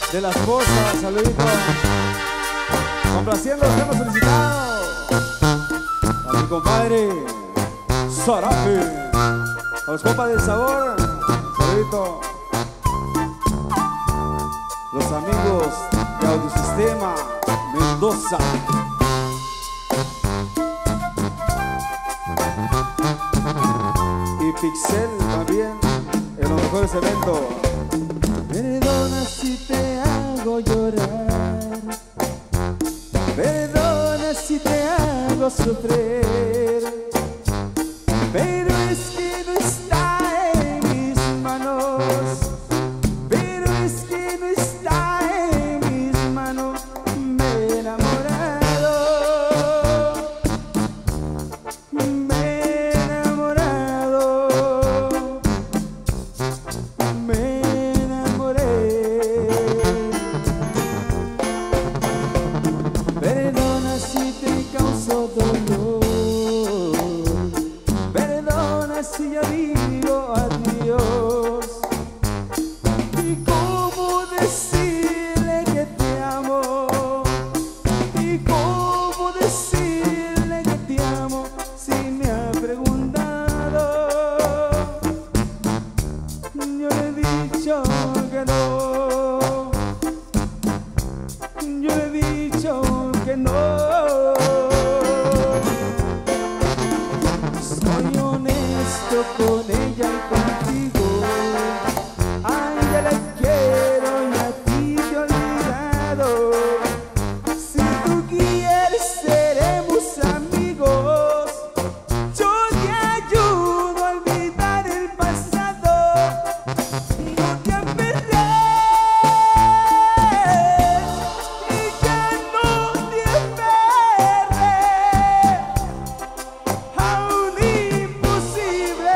de la esposa, saludito. Complaciendo los temas solicitados. A mi compadre Zarape. A los compas del sabor, saludito. Los amigos de Audiosistema Mendoza. Y Pixel también en los mejores eventos. Perdona si te hago llorar, perdona si te hago sufrir, pero es que no está en mis manos, pero es que no está en mis manos. Me he enamorado, me he enamorado, me perdona si te causo dolor, perdona si ya digo adiós. ¿Y cómo decirle que te amo? ¿Y cómo decirle que te amo si me ha preguntado? Yo le he dicho que no, yo le he dicho que no. Soy honesto con ella y contigo. A ella la quiero y a ti te he olvidado. Si tú quieres seremos amigos. Yo te ayudo a olvidar el pasado. No te aferres y ya no te aferres a un imposible.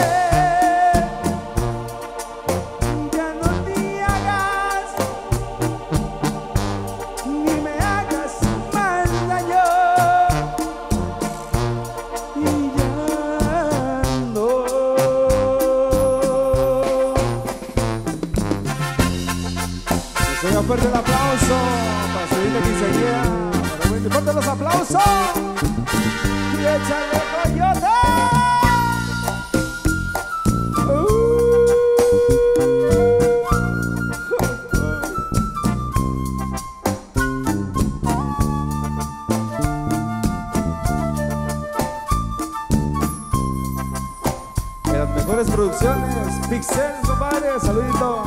Ya no te hagas ni me hagas más daño. Y ya no. Les doy fuerte el aplauso para subirte quinceañera. Fuerte los aplausos y échale coyote. En las mejores producciones, Pixel, compadre, saludito.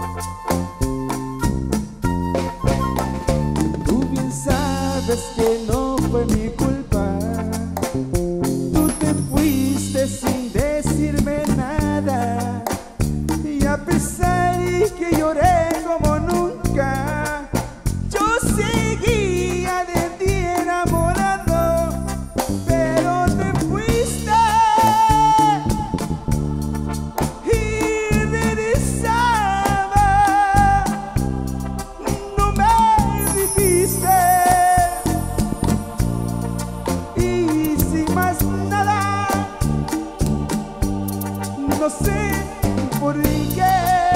Tú bien sabes que no fue mi culpa. Tú te fuiste sin decirme nada. Y a pesar de que lloré como nunca, yo seguía de ti enamorado. Pero te fuiste y regresaba. No me dijiste. Y sin más nada, no sé por qué,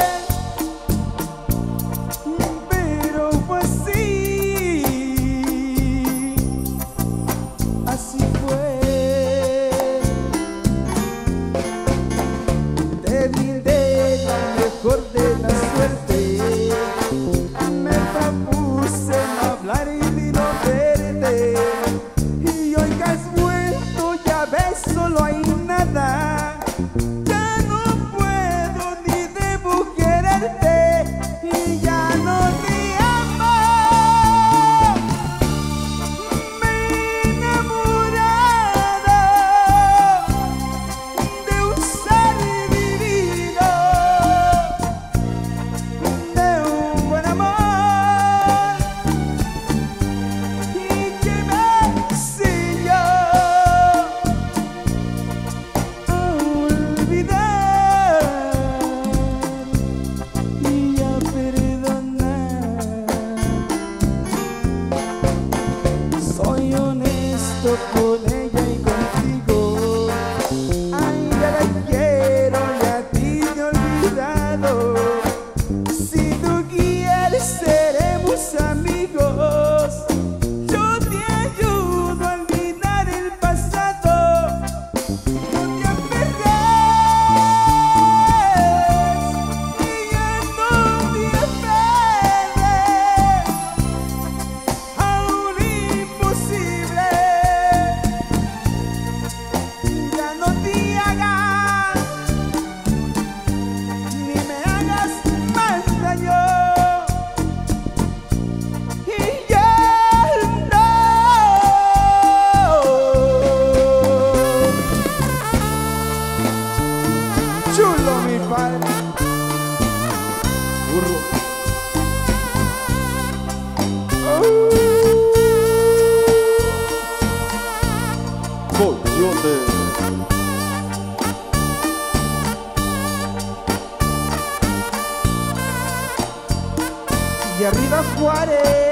pero fue así, así fue. Te brindé la mejor de la suerte, me propuse no hablar y no verte. Y hoy que has vuelto ya ves, solo hay nada. Ya no puedo ni debo quererte y ya no te amo. Me he enamorado de un ser divino, de un buen amor, y que me enseñó a olvidar y a perdonar. Soy honesto con ella y contigo. A ella la quiero y a ti te he olvidado. Si tú quieres ser arriba Juárez.